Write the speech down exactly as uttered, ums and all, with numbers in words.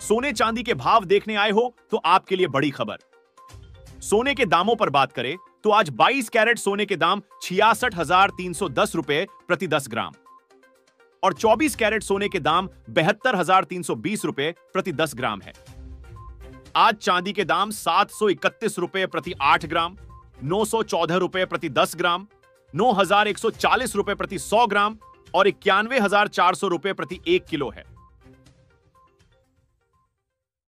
सोने चांदी के भाव देखने आए हो तो आपके लिए बड़ी खबर। सोने के दामों पर बात करें तो आज बाईस कैरेट सोने के दाम छियासठ हजार तीन सौ दस रुपए प्रति दस ग्राम और चौबीस कैरेट सोने के दाम बहत्तर हजार तीन सौ बीस रुपए प्रति दस ग्राम है। आज चांदी के दाम सात सौ इकतीस रुपए प्रति आठ ग्राम, नौ सौ चौदह रुपए प्रति दस ग्राम, नौ हजार एक सौ चालीस रुपए प्रति सौ ग्राम और इक्यानवे हजार चार सौ रुपए प्रति एक किलो है।